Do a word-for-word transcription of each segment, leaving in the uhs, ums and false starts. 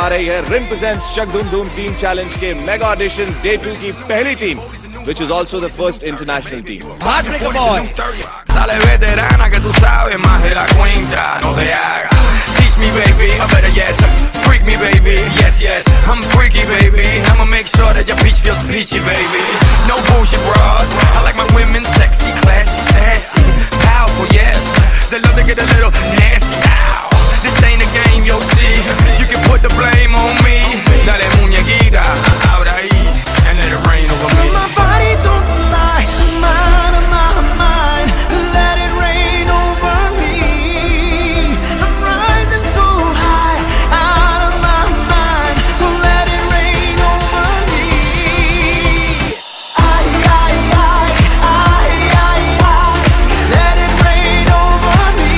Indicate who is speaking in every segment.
Speaker 1: रही है rim presents Chak Dhoom Dhoom team challenge के मेगा ऑडिशन डे टू की पहली team, which is also the first international team.
Speaker 2: Heartbreaker Boys.
Speaker 3: Dale veterana que tú sabes más de la cuenta, no te hagas. Teach me baby, or better yet, freak me baby. Yes yes, I'm freaky baby. I'ma make sure that your peach feels peachy baby. No bullshit bras. I like my women sexy, classy, sassy, powerful. Yes, they love to get a little nasty. Ow. This ain't a game, you'll see. You can put the blame on me. Dale muñequita, ahora ahí, and let it rain over me.
Speaker 4: My body don't lie, I'm out of my mind. Let it rain over me. I'm rising so high, out of my mind. So let it rain over me. I, I, I, I, I, I. Let it rain over me.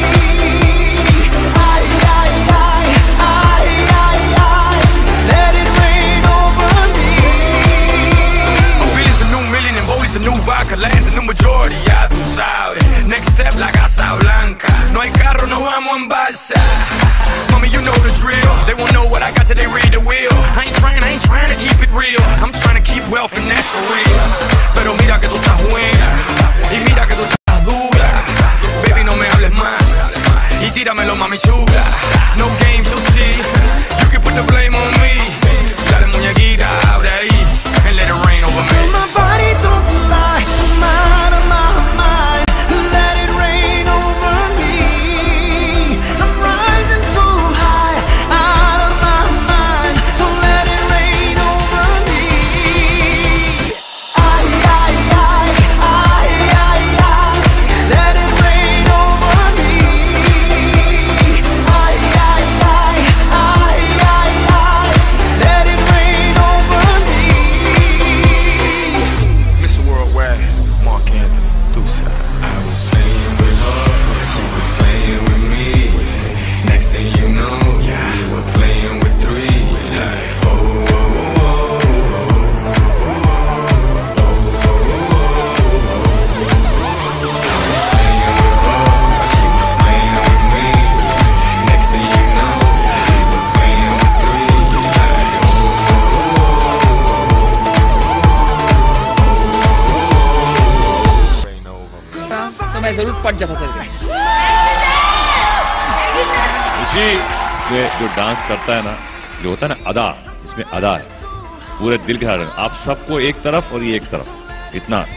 Speaker 4: I, I, I, I, I, I. Let it rain over me.
Speaker 3: Billy's a new million and Bowie's a new vodka, Lance a new majority, ya tú sabes. Next step la Casa Blanca. No hay carro, no vamos en balsa. Mommy, you know the drill. They won't know what I got till they read the wheel. I ain't trying, I ain't trying to keep it real. I'm trying to keep wealth and that's for real. Pero mira que tú estás buena y mira que tú estás dura. Baby, no me hables más y tíramelo, mami chula. No games, you'll see. You can put the blame on me. Dale muñequita, abre ahí and let it rain over me.
Speaker 4: My body don't lie, I'm out of my mind. Let it rain over me. I'm rising so high, out of my mind. So let it rain over me. I, I, I, I, I, I. Let it rain over me. I, I, I, I, I, I. Let it rain over me.
Speaker 3: Mister Worldwide, Mark Anthony, Dusa. I was playing with her, she was playing with me. Next thing you know, we were playing with three. Like, oh, oh, oh, oh, oh, oh. I was playing with her, she was playing with me. Next thing you know, we were playing with three. Like, oh,
Speaker 2: तो मैं जरूर पट जाता था।
Speaker 5: इसी में जो dance करता है ना, जो होता है ना अदा, इसमें अदा है पूरे दिल के साथ। आप सबको एक तरफ और ये एक तरफ, इतना